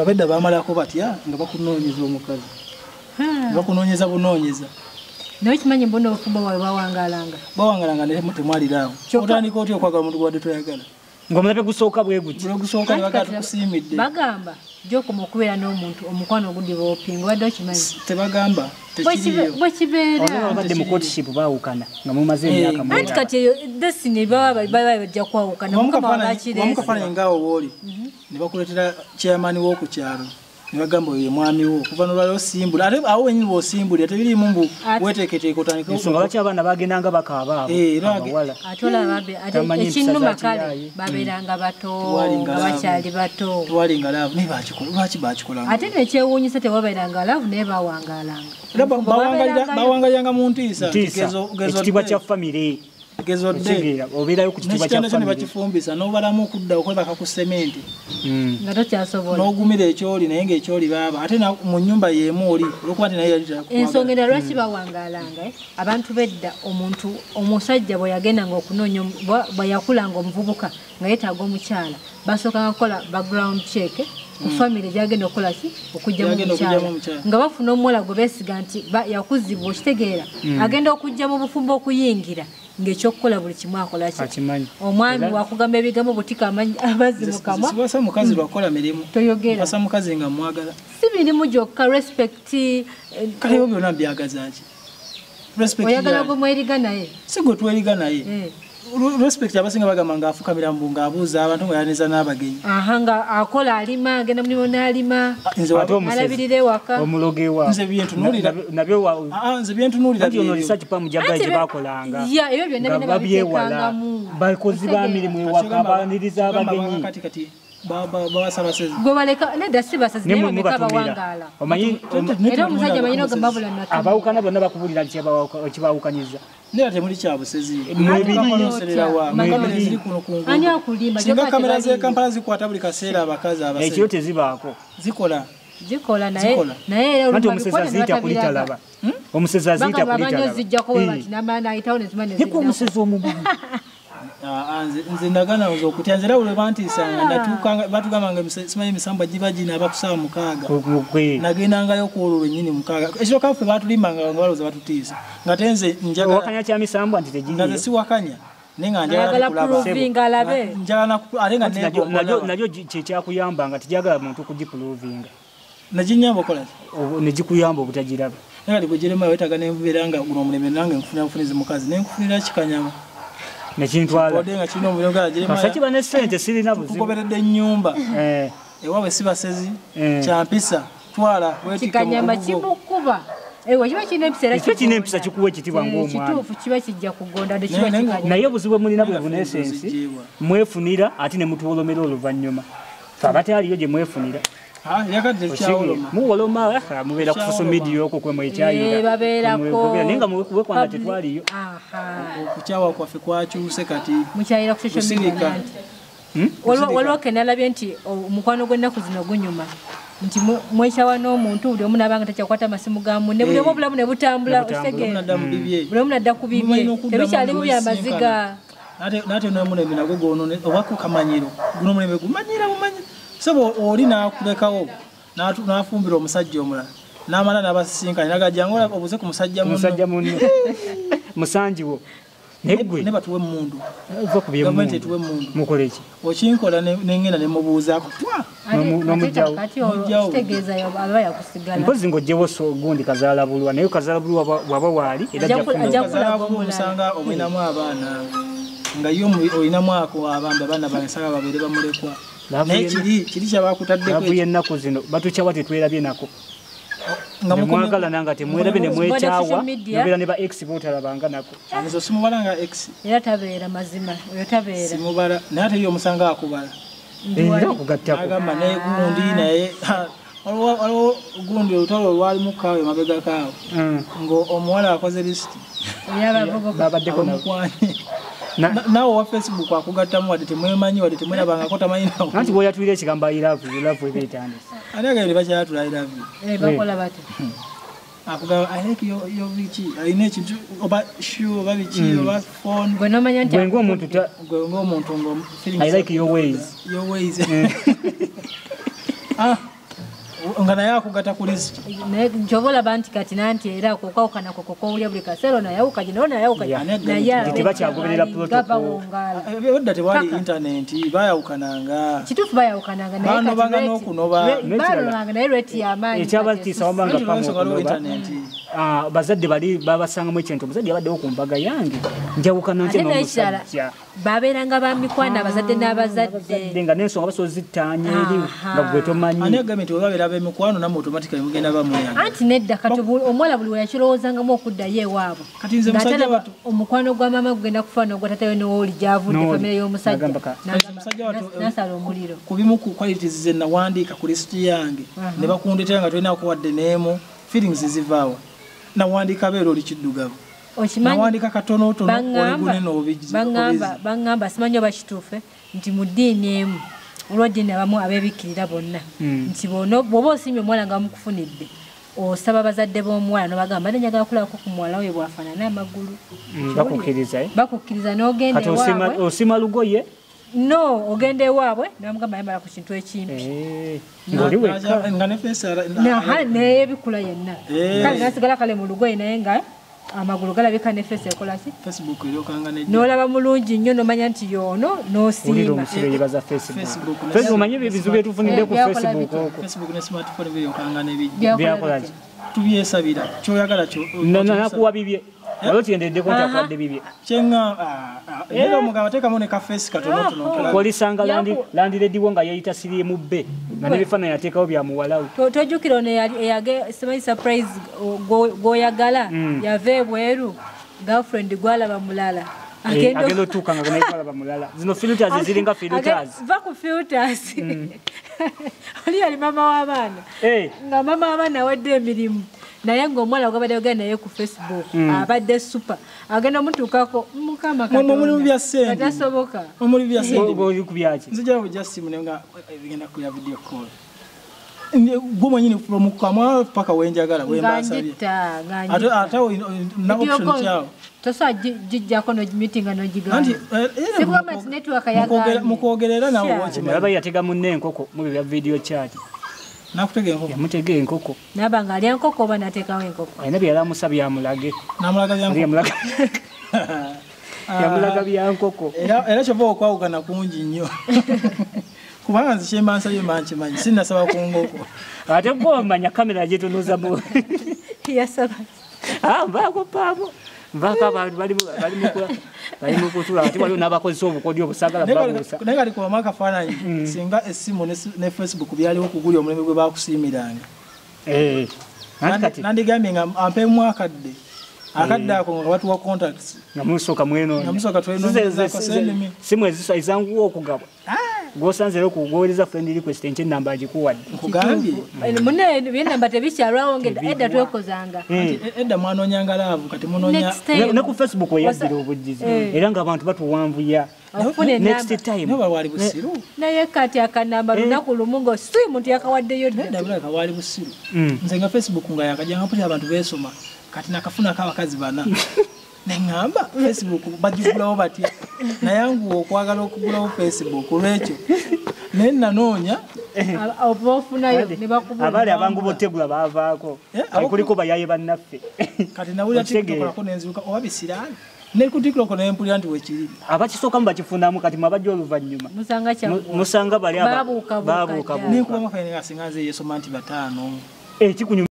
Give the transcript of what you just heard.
abedda bamalako batya nga bakunoonyeza omukazi bakunoonyeza bunoonyeza naye kimanyi mbona obufumbo bwawe bawangalanga ne temwaliraawo otandika otya okwagala omuntu gwadde toyagala ng'omulabe gusooka bwe guti gusooka ne bagaa tukusiimidde bagamba gyokoma okubeera n'omuntu omukwano ogudde boopinga obadde okimanyi tebagamba tekiriyo bwe kibeera badde mu courtship baawukana nga mumaze emyaka mu anti kati eyo destiny baba bajja kwawukana mukama wabakireeza wamukafaananyi ngaawo bw'oli ne bakuleetera chairman w'okukyalo ne bagamba oyo ye mwami wo kuva n'olwali osimbula ate awo wenyini bw'osimbulira tebiriimu mbu weeteeketeeka otandika ensonga lwaki abaana bagendanga bakaaba abawala ate olaba ekinnuma kale babeeranga bato nga bakyali bato tewalinga laavu naye lwaki bakikolanga ate nekyewuunyisa tewabeeranga laavu naye bawangalanga bawangaliranga mu ntiisa ekitiibwa kya famire gezodde obeerayo ku kitiibwa kya famire bakifumbisa n'obalamu okudda okwebaka ku sementi nga tokyasobola n'ogumira ekyoli naye ng'ekyoli baaba ate mu nnyumba y'emu oli olwokuba nti naye ensonga endala lwaki bawangalanga abantu bedda omuntu omusajja bwe yagendanga okunoonya bwe yakulanga omuvubuka nga yeetaaga omukyala basookanga kukola background check ku famire gyagenda okukola ki okugjamu omukyala nga bafuna omuwala gwe beesiga nti yakuzibwa okitegeera agenda okujja mu bufumbo okuyingira ng'ekyokukola buli kimu akola ki omwami wakugamba ebigambo butika amazzi mu kamwa siwasa mukazi lwakola mirimu toyogera wasa mukazi nga mwagala si mirimu gyokka respect kale ebyo byonna byagazaaki oyagala gwe mweriga naye si gwe tweriga naye respect abasinga bagamba ng'afukamira mbu ng'abuuza abantu nga yaniza n'abagenyi nga akola alima agenda mulimu n'alima alabirira ewaka omulogo ewa nze byentunuulira nze byentunuulira ono research pamujaga gye bakolanga ebyo byonna babiteekangamu bakozi ba mirimu ewaka abaniriza abagenyi kati babasabasezi gwe baleka nedda si basazi naye bameka bawangaala era omusajja amanyi n'ogamba bula natu abawukana bonna bakubulira kibawukanyiza nera temuli kyabusezi ani akulimba singa kamera z'ekampala zikwata buli kaseera abakazi abasezi ekiro tezibaako zikola naye anti omusezi aziyita kulitalaba omusezi aziyita kulitalaba omusezi omububi nze ndagana okutya nze lawule bantiisanga batugamba nga simanyi emisambwa giba gina abakusaba 6 nagendangayo kuolwo lwennyini 6 ekiro ffe batulimbanga nga balowooza batutiisa nga te nze njagawakanya kya misambwa nti tegiriyo nga ze siwakanya naye nga nalyo kyekyakuyamba nga tegyagala muntu kugipulovinga naginyamba okola negikuyamba obutagiraba naye kati bwe girema wetaaga nenvubeera nga guno omulembe nange nfunirabufuniriza mukazi nenkufunira kikanyama nekintwalasakiba nesente sirina buzibugoberedde ennyumba ewaabwe si basezi kyampisa twala kikanyama kimukuba ekyo kina empisa kikuwa ekitibwa ng'omwanaye obuzibu mulina bwe bunesensi mwefunira ate ne mutuwolomera oluvannyuma abate aliyo gye mwefunira muwoloma mubeera ku social media okwo kwe mwekyayiranaye nga muwekwanga tetwaliyo okukyawa kwaffe kwakyuse kati mukyayira ku social media waliwo kenalabye nti omukwano gw'ennaku zino gunyuma nti mwekyawa n'omuntu buli omu nabanga takyakwata amasimu ga munne buli omu obulamu ne butambula buli omu nadda ku bibye tebikyalimu byamaziga nate nomulembe nagwo gwonone obako kamanyiro guno omulembe gumanyira bumanyi sobo oli nakulekawo nafumbira omusajja omulala namala nabasisinkanye nagajjangola obuze ku musajja munne musanjiwo negwe ne batuwe mundu uva ku gavumenti etuwe mundu mukoleki okinkola nengenda nemubuuzaako mpozi ng'ogyewo gundi kazaala bulwa naye kazaala bulwa bwaba waali musanga omwinamu abaana nga yo olinamu ako abambe abaana bansanga babeere bamulekwa naye kiri kyabakutaddeko ennaku zino batukyawa tetwerabye nako mwagala nanga temwerabye nemwekyawa nobeera ne ba ex bootalabanga nako ezo simubala nga ex era tabeera mazima oyo tabeera simubala naye ate yo omusanga akubala era okugattako agamba naye gundi naye waliwo gundi olutalo olwalimu kaawe mabega kaawe ng'omuwala akoze lisiti babaddeko nawe owa Facebook akugattamu wadde temwemanyi wadde temwerabangako tamanyi anti bw'oyatwira ekigambo I love you eba etandise ate agende bakyayatula I love you bakola bati akugamba I like your biki alina ekintu oba shoe oba biki oba phone gwe nomanya nti gwe ng'omuntu ng'omuntu I like your ways ngana yako gata ku list njobola banti kati nanti era kokawukana kokoko ulya buli kasero na yawuka jino na yawuka na ya tibakyagoberera protocol odda tewali internet bayawukananga kitufu bayawukananga naye bano bagana okunoba balanga naye rate y'amaanyi ekyabatiisa wamanga pamu internet bazadde bali babasangamu ekintu omuzadde yabaddewo ku mbaga yange njawukana nti n'omusajja babeeranga bamikwano abazadde n'abazadde nga n'ensonga basobola zittaanya eri nga gwe tomanyi ani agambye nti webabeera b'emikwano nammwe automatically mugenda bamuyanga anti nedda kati omuwala buli we yakirowoozangamu okuddayo ewaabwe kati nze musajja watu omukwano gwa maama gugenda kufaana ogwatatayo n'owoli gyavudde famire y'omusajja nasala omuliro ku bimu ku qualities ze nawandiika ku lisiti yange ne bakundetera nga tolina kuwadde n'emu feelings zivaawa nawandiika beera oli kiddugavu nawandiika katonotono oligune n'obaŋŋamba simanyi oba kituufe nti mu ddiini emu olwadiini abamu abeebikkirira bonna nti bw'oba osiimye omuwala nga bamukufunidde osaba abazadde b'omuwala nobagamba njagala kulabako ku muwala we bwafaanana amagulu bakukkiriza n'ogenda ewaabwe osima lugoye no ogenda ewaabwe namugamba yambala ku kintu ekimpi naye ebikula yenna kale nasigala kale mu lugoye naye nga amagulu galabika ne face ekolaki Facebook erokanga ne nolaba mulungi nnyo nomanya nti yono nosiima Facebook manyi bizibu byetufunidde ku Facebook ne smartphone birokanga ne bijja tubyesabira kyoyagala kyo nakuwa bibye walo tiendedde ko takwadde bibye chenga era mugaba teka mone ka face katonotono kolisanga landi lediwo nga yayita siri mubbe nga nebifana yateekawo bya muwalawo tojukira ono yage semi surprise goyagala yave bweru girlfriend gwalaba mulala agendo tukanga kunayikwalaba mulala zino filters ziringa filters vaku filters oli ali mama w'abaana nga mama w'abaana awadde emirimu naye ng'omwana gwabadde ogenda naye ku Facebook abadde super agenda mutuukako mukama mumuli bya ssente katasoboka mumuli bya ssente oli ku byaki nzija kujja simu nga bigenda kuya video call gwe nyine from kamwa paka wenjagala wembasabye ate na option chao tosa jijjako no meeting no jiga anti government network yaga mukogerera nawo woche naba yatega munne enkoko mu bya video chat nakutege enkoko yamutege enkoko nabanga ali enkoko bana atekawo enkoko ayina bya lamusabya amulage namulaga yamulaga yamulaga bya enkoko era chobo okwawukana kungi nnyo kubanga nzishembansa byo manchi manyi sinasaba ku ngoko ate bo manya kamera jetunuza mu yasaba mbako pabo mbaka abantu bali mukutula ati wali nabakozesa obukodyo obusagala babusa naye kali ku maka faananyi singa essimu ne Facebook byaliwo okugulya omulembe gwe bakusiimiranga nandigambye nga ampeemu akadde ako nga batuwa contacts nga musooka mweno simu ezisa izanguwa okugabwa gosanzera okugowereza friend request enche namba agikuwadde nkugambye mune byenamba tebikyalwawo edda twekozanga edda mwanonyanga laavu kati munonya ne ku Facebook oyaddira obujjizi era nga abantu batuwanvuya next time no bali busiru naye kati akanamba lunaku lumu ngo si muntu yakawaddeyo edda bulaka wali busiru nze nga Facebook nga yakajanga puti abantu besoma kati nakafuna kabakazi bana nengamba Facebook bajigulawo batya nayangu okwagala okugulawo Facebook lwekyo nenna noonya obofunayo ne bakubula abali abangu botegula bavaako kuliko bayaye bannaffe kati nawulira TikTok nenzuka oba bisirani ne ku TikTok ne mpulira nti wekiri abakisooka mubakifunamu kati mabajja oluvannyuma musanga bali babuuka ne kuba makaine gasingaze yeso manti batano kikunyuma